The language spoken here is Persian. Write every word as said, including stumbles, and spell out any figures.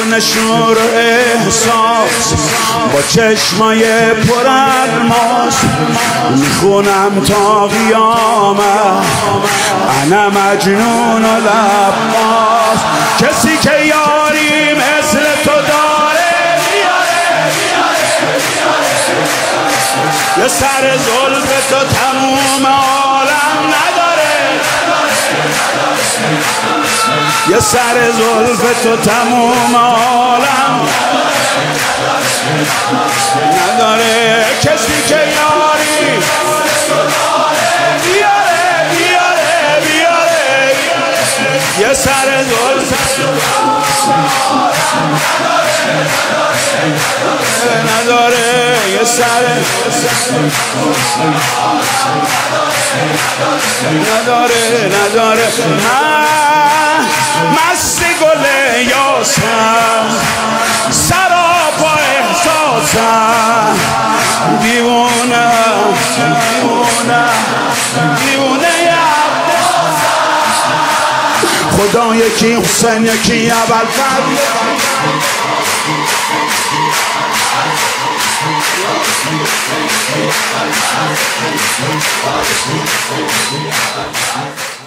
بدون شور و احساس با چشمای پر الماس میخونم تا قیامت انا مجنون و لباس. کسی که یاری مثل تو داره یه سر زلف تو تموم عالم نداره، یه سر زلف تو تموم عالم نداره. کسی که یاری بیاره بیاره بیاره یه سر زلف نداره، یه سر نداره نداره. من مست گل یاسم سراپا احساسم دیوونه دیوونه دیوونه خدا یکی حسین یکی ابوالفضل. Thank you.